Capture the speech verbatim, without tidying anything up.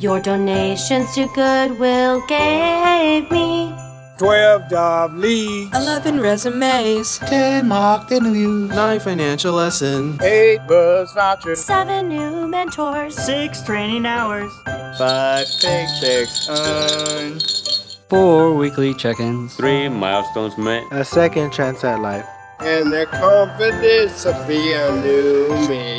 Your donations to Goodwill gave me twelve job leads, eleven resumes, ten mock interviews, nine financial lessons, eight bus vouchers, seven new mentors, six training hours, five paychecks earned, four weekly check-ins, three milestones met, a second chance at life, and the confidence to be a new me.